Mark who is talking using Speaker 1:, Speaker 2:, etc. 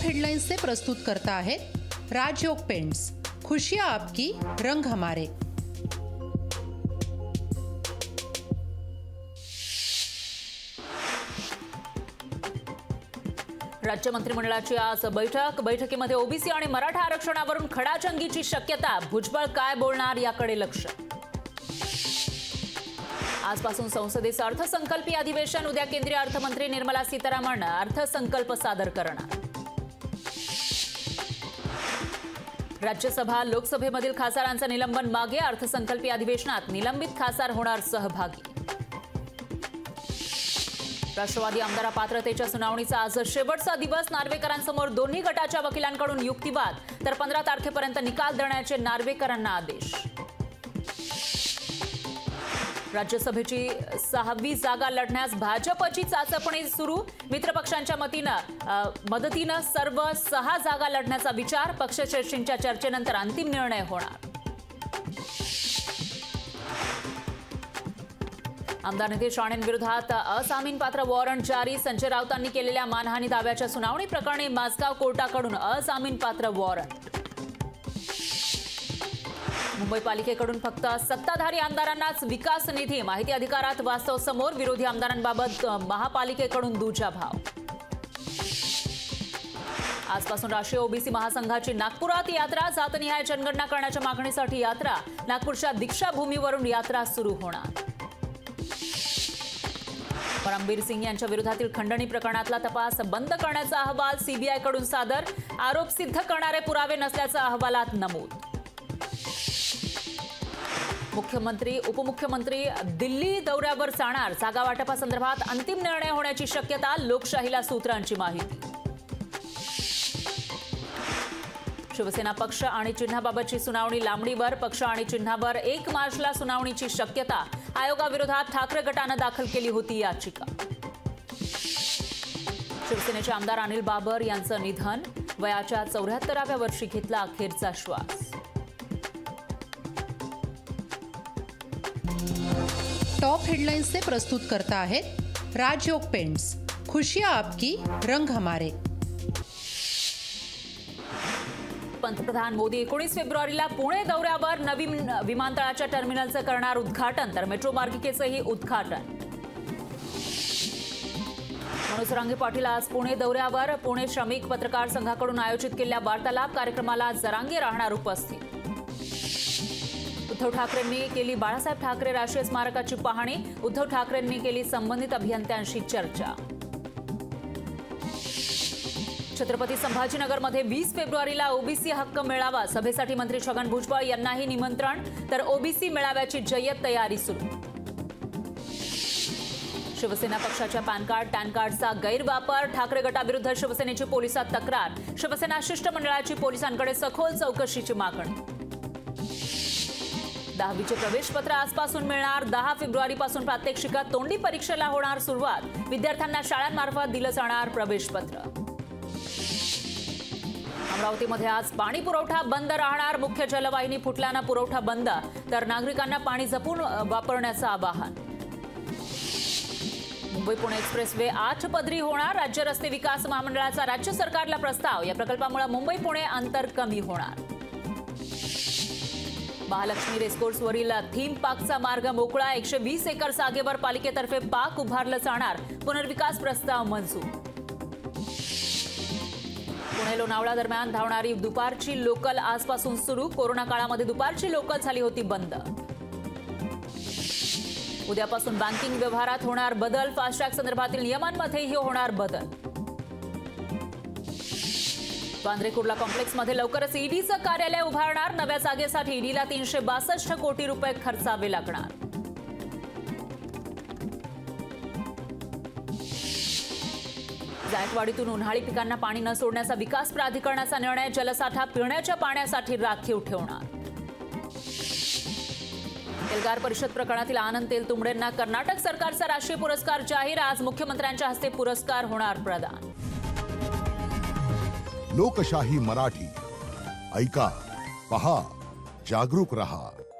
Speaker 1: Top headlines से प्रस्तुत करता है राजयोग पेंट्स, खुशियां आपकी, रंग हमारे।
Speaker 2: राज्य मंत्रिमंडळाची आज बैठकीमध्ये ओबीसी आणि मराठा आरक्षणावरून खडाजंगीची शक्यता। भुजबळ काय बोलणार याकडे लक्ष। आजपासून संसदेचं अर्थसंकल्पीय अधिवेशन। उद्या केंद्रीय अर्थमंत्री निर्मला सीतारामन अर्थसंकल्प सादर करणार। राज्यसभा लोकसभेमधील खासदारांचं निलंबन मागे। अर्थसंकल्पीय अधिवेशनात निलंबित खासदार होणार सहभागी। राष्ट्रवादी आमदार पात्रतेच्या सुनावणीचा आज शेवटचा दिवस। नार्वेकरांसमोर दोन्ही गटाच्या वकिलांकडून युक्तिवाद, तर 15 तारखेपर्यंत निकाल देण्याचे नार्वेकरांना आदेश। राज्यसभेची 6वी जागा लढण्यास भाजपची चाचपणी सुरू। मित्रपक्षांच्या मदतीनं सर्व 6 जागा लढण्याचा विचार। पक्षश्रेष्ठींच्या चर्चेनंतर अंतिम निर्णय होणार। आमदार नितेश राणेंविरोधात अजामीनपात्र वॉरंट जारी। संजय राऊतांनी केलेल्या मानहानी दाव्याच्या सुनावणी प्रकरणी माझगाव कोर्टाकडून अजामीनपात्र वॉरंट। मुंबई पालिकेकडून फक्त सत्ताधारी आमदारांनाच विकास निधी। माहिती अधिकारात वास्तव समोर। विरोधी आमदारांबाबत महापालिकेकडून दुजाभाव। आजपासून राष्ट्रीय ओबीसी महासंघाची नागपुरात यात्रा। जातनिहाय जनगणना करण्याच्या मागणीसाठी यात्रा। नागपूरच्या दीक्षाभूमीवरून यात्रा सुरू होणार। परमबीर सिंग यांच्या विरोधातील खंडणी प्रकरणातला तपास बंद करण्याचा अहवाल सीबीआयकडून सादर। आरोप सिद्ध करणारे पुरावे नसल्याचं अहवालात नमूद। मुख्यमंत्री उपमुख्यमंत्री दिल्ली दौऱ्यावर जाणार। जागा वाटपासंदर्भात अंतिम निर्णय होण्याची शक्यता। लोकशाहीला सूत्रांची माहिती। शिवसेना पक्ष आणि चिन्हाबाबतची सुनावणी लांबणीवर। पक्ष आणि चिन्हावर 1 मार्चला सुनावणीची शक्यता। आयोगाविरोधात ठाकरे गटानं दाखल केली होती याचिका। शिवसेनेचे आमदार अनिल बाबर यांचं निधन। वयाच्या 74व्या वर्षी घेतला अखेरचा श्वास।
Speaker 1: टॉप हेडलाइन्स से प्रस्तुत करता है राजयोग पेंट्स, खुशियां आपकी, रंग हमारे।
Speaker 2: पंतप्रधान मोदी 19 फेब्रुवारीला पुणे दौऱ्यावर। नवीन विमानतळाच्या टर्मिनलचं करणार उद्घाटन, तर मेट्रो मार्गिकेचंही उद्घाटन। मनोज रांगे पाटील आज पुणे दौऱ्यावर। पुणे श्रमिक पत्रकार संघाकडून आयोजित केलेल्या वार्तालाप कार्यक्रमाला जरांगे राहणार उपस्थित। उद्धव ठाकरेंनी केली बाळासाहेब ठाकरे राष्ट्रीय स्मारकाची पाहणी। उद्धव ठाकरेंनी केली संबंधित अभियंत्यांशी चर्चा। छत्रपती संभाजीनगरमध्ये 20 फेब्रुवारीला ओबीसी हक्क मेळावा। सभेसाठी मंत्री छगन भुजबळ यांनाही निमंत्रण, तर ओबीसी मेळाव्याची जय्यत तयारी सुरू। शिवसेना पक्षाच्या पॅन कार्डचा गैरवापर। ठाकरे गटाविरुद्ध शिवसेनेची पोलिसात तक्रार। शिवसेना शिष्टमंडळाची पोलिसांकडे सखोल चौकशीची मागणी। 10वीचे प्रवेशपत्र आजपासून मिळणार। 10 फेब्रुवारीपासून प्रात्यक्षिकात तोंडी परीक्षेला होणार सुरुवात। विद्यार्थ्यांना शाळांमार्फत दिलं जाणार प्रवेशपत्र। अमरावतीमध्ये आज पाणी पुरवठा बंद राहणार। मुख्य जलवाहिनी फुटल्यानं पुरवठा बंद, तर नागरिकांना पाणी जपून वापरण्याचं आवाहन। मुंबई पुणे एक्सप्रेसवे 8 पदरी होणार। राज्य रस्ते विकास महामंडळाचा राज्य सरकारला प्रस्ताव। या प्रकल्पामुळे मुंबई पुणे अंतर कमी होणार। महालक्ष्मी रेसकोर्सवरील थीम पार्कचा मार्ग मोकळा। 120 एकर जागेवर पालिकेतर्फे पार्क उभारलं जाणार। पुनर्विकास प्रस्ताव मंजूर। पुणे लोणावळा दरम्यान धावणारी दुपारची लोकल आजपासून सुरू। कोरोना काळामध्ये दुपारची लोकल झाली होती बंद। उद्यापासून बँकिंग व्यवहारात होणार बदल। फास्टॅग संदर्भातील नियमांमध्येही होणार बदल। वांद्रे कुर्ला कॉम्प्लेक्समध्ये लवकरच ईडीचं कार्यालय उभारणार। नव्या जागेसाठी ईडीला 362 कोटी रुपये खर्चावे लागणार। जायकवाडीतून उन्हाळी पिकांना पाणी न सोडण्याचा विकास प्राधिकरणाचा निर्णय। जलसाठा पिण्याच्या पाण्यासाठी राखीव ठेवणार। एल्गार परिषद प्रकरणातील आनंद तेलतुंबडेंना कर्नाटक सरकारचा राष्ट्रीय पुरस्कार जाहीर। आज मुख्यमंत्र्यांच्या हस्ते पुरस्कार होणार प्रदान।
Speaker 3: लोकशाही मराठी, ऐका, पहा, जागरूक रहा।